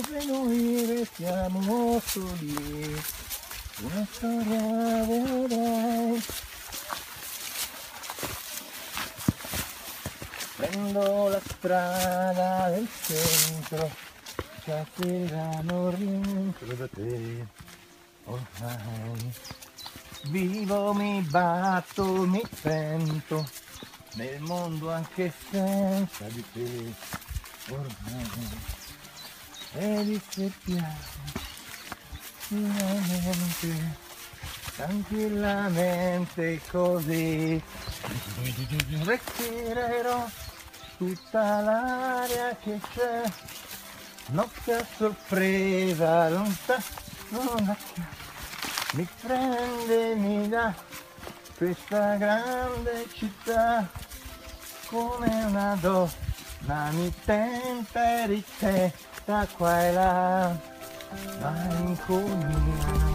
dove noi restiamo soli, una storia vedrai. Prendo la strada del centro, ci attirano rientro da te, ormai. Vivo, mi batto, mi sento, nel mondo anche senza di te, ormai. E dispertiamo, finalmente, tranquillamente così. Respirerò tutta l'aria che c'è, notte a sorpresa, lontano, mi prende, mi dà questa grande città, come una donna mi tenta e ritenta qua e là, malinconia.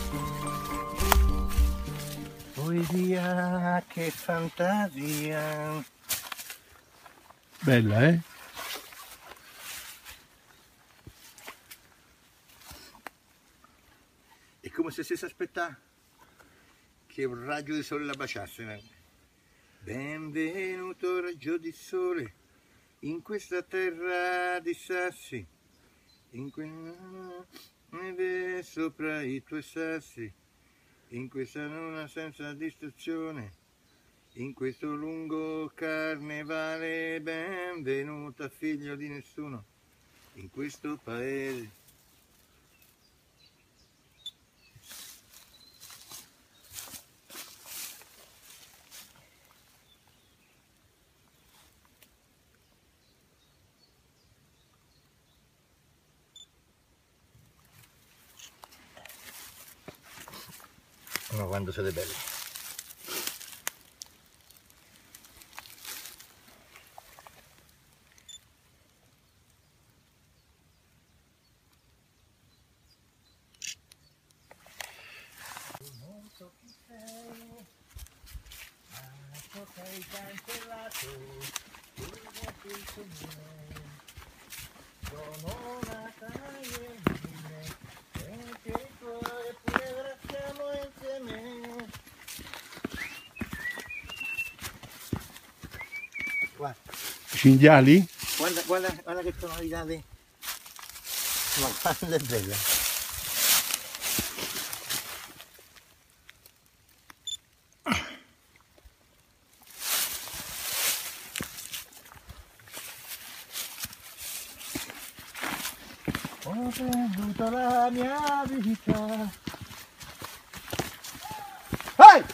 Poi via, che fantasia. Bella, eh? È come se si aspettasse che un raggio di sole la baciasse. Benvenuto raggio di sole in questa terra di sassi, neve sopra i tuoi sassi, in questa luna senza distruzione, in questo lungo carnevale. Benvenuta figlio di nessuno in questo paese. Ma quando siete belli. Non so chi sei, ma so che hai cancellato quello che sogni. Sono nata ieri e che i tuoi pure siamo insieme. Guarda, Cinghiali? guarda che tonalità di... Ma quando è bella. Ho perduto la mia vita. Hey!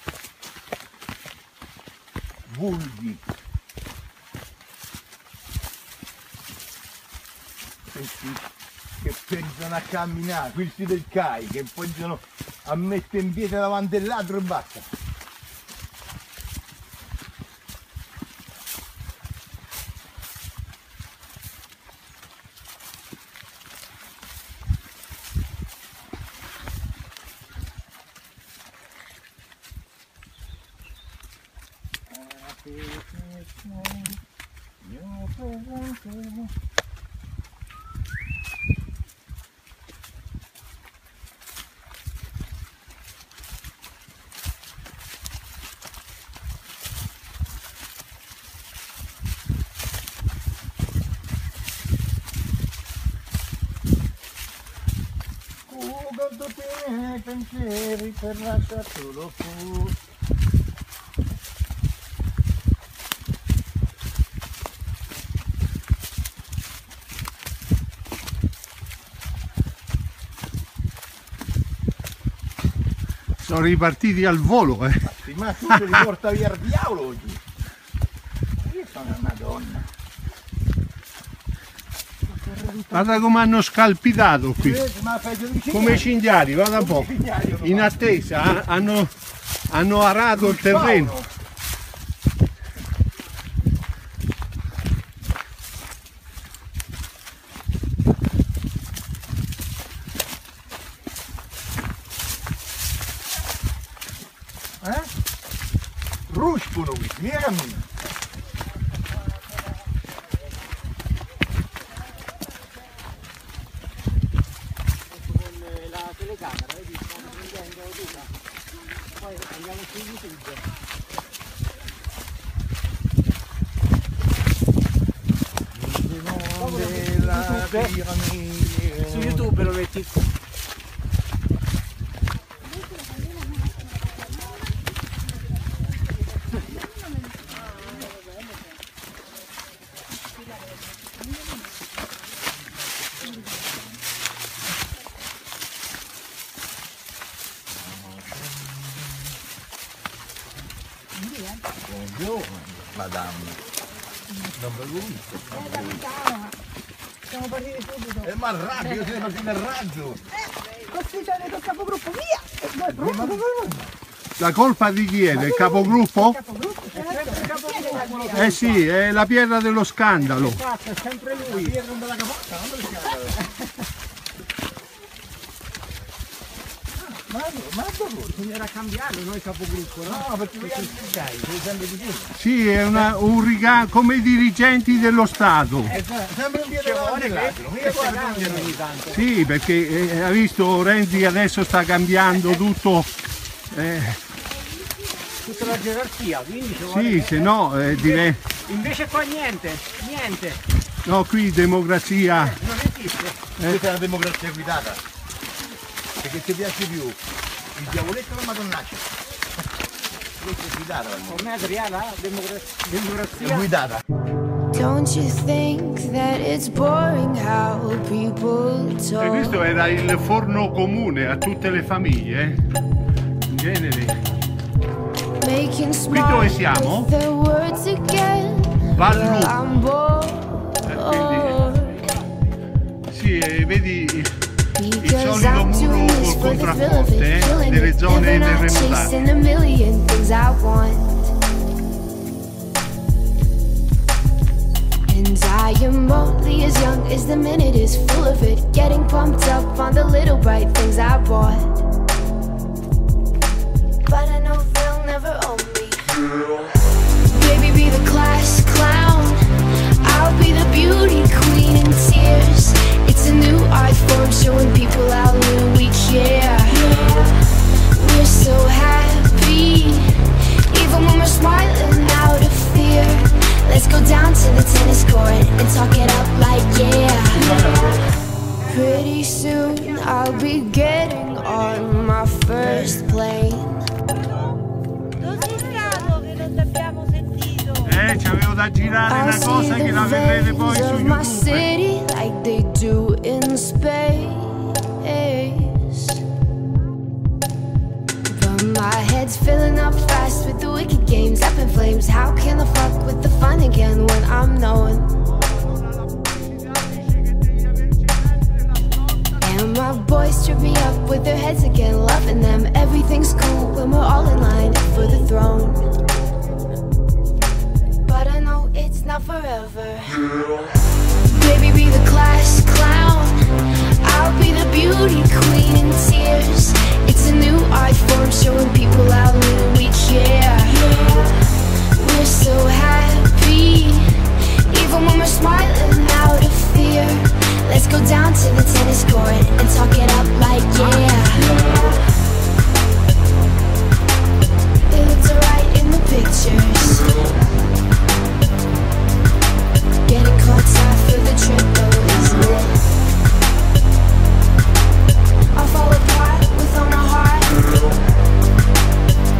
Vulghi. Questi che pensano a camminare, questi del CAI, che pensano a mettere in piedi davanti al ladro e basta. Guardo te i miei pensieri per lasciartelo fu. Sono ripartiti al volo, eh. Ma tu ti riporta via il diavolo oggi. Io sono una donna. Guarda come hanno scalpitato qui, Ma peggio di come i cinghiali, guarda un po', in attesa, hanno arato il terreno. Ruscono qui, via cammino. YouTube, su YouTube lo metti. Buongiorno, madame. Non avevo visto. Siamo partiti subito. Ma il raggio, io sono partito nel raggio. Così c'è il capogruppo, via! La colpa di chi è? Del capogruppo? Eh sì, è la pietra dello scandalo. Esatto, è sempre lui. Ma Bisognerà cambiarlo noi capogruppo, no? no, perché sei sempre di più. Sì, è un riga come i dirigenti dello Stato. Sempre un piede davanti all'altro. Cambiano ogni tanto. Sì, perché ha visto Renzi che adesso sta cambiando tutto. Tutta la gerarchia, quindi ci vuole Sì, che- se no diventa. Invece qua niente. No, qui democrazia. Non esiste. Questa è una democrazia guidata. Perché ti piace più il diavoletto o la madonnaccia? Questa è guidata. Con me Adriana, È democrazia. guidata. Don't you think that it's boring how people E talk? questo era il forno comune a tutte le famiglie. In genere. Making dove smart siamo? with the words again. Vallu. Well, I'm bored. Sì, vedi Because solito I'm muro doing this col for the thrill of contrafforte, it, feeling delle it, zone living out, terremotate. chasing a million things I want. And I am only as young as the minute is full of it, getting pumped up on the little bright things I bought. But I know they'll never own me. Baby, be the class clown, I'll be the beauty queen in tears. It's a new art form showing people how little we care. We're so happy, even when we're smiling out of fear. Let's go down to the tennis court and talk it up like yeah. Pretty soon I'll be getting on my first plane. Dove sei stato che non ti abbiamo sentito? C'avevo da girare I'll una see cosa che the la vedrete poi veins su of my YouTube. city like they do in space. But my head's filling up fast with the wicked games up in flames. How can I fuck with the fun again when I'm knowing? And my boys trip me up with their heads again, loving them. Everything's cool when we're all in line for the throne. But I know it's not forever. Baby, be the class clown, I'll be the beauty queen in tears. It's a new art form showing people how little we care. We're so happy, even when we're smiling out of fear. Let's go down to the tennis court and talk it up like yeah. It looks alright in the pictures. Getting caught side for the trip though, isn't it? I'll fall apart with all my heart.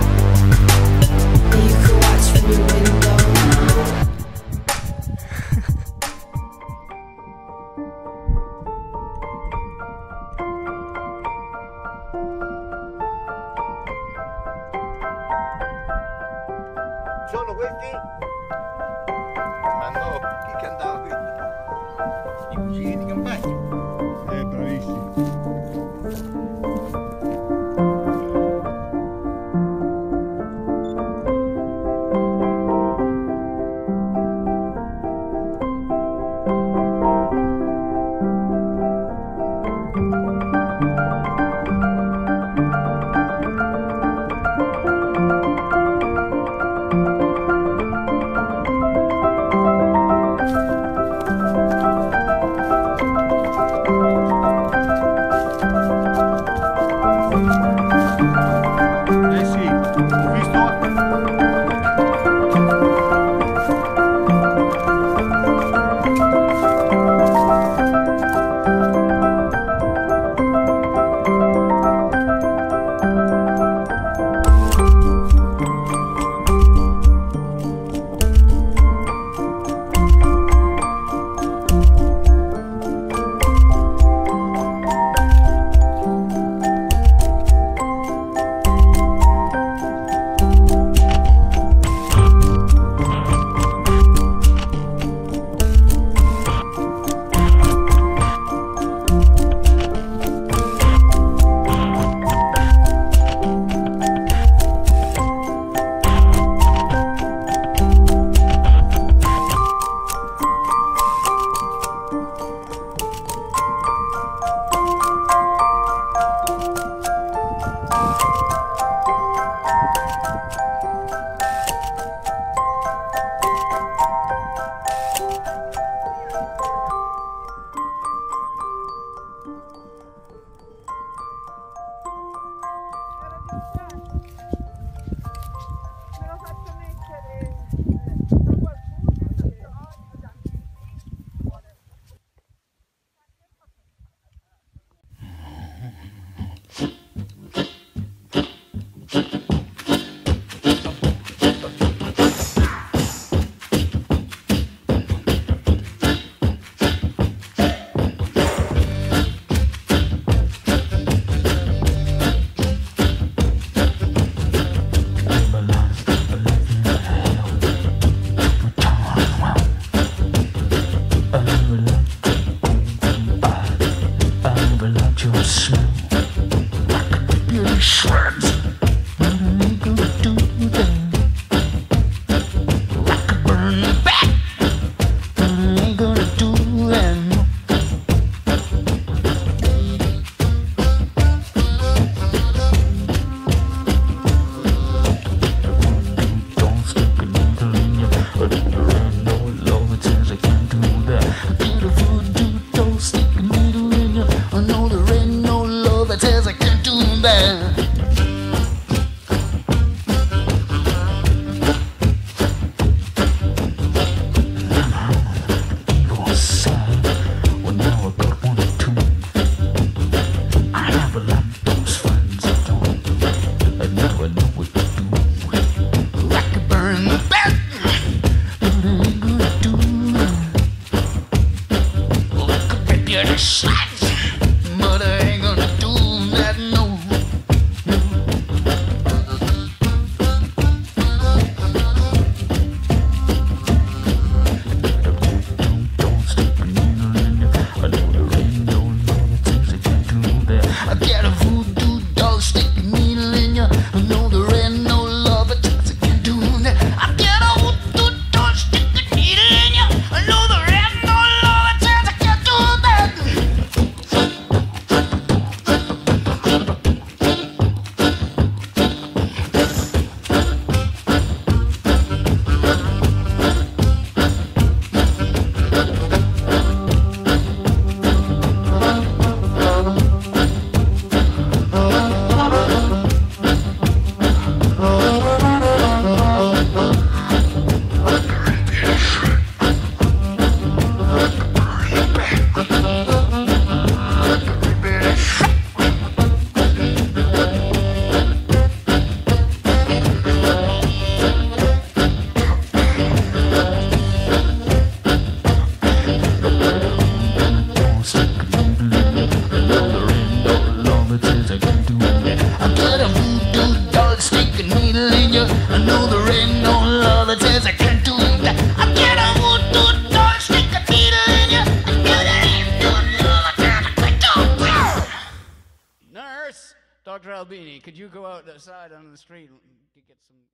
But I ain't gonna do that, no. I get a voodoo doll, stick a needle in ya. I know there ain't no love, but I can do that. I get a voodoo doll, stick a needle in ya. I know there ain't no love, but I can do that. I get a voodoo doll, stick a needle in ya. I know there ain't no law that says I can't do that. I get a voodoo doll, stick a needle in ya. I know there ain't no law that says I can't do that. Nurse, Dr. Albini, could you go out outside on the street to get some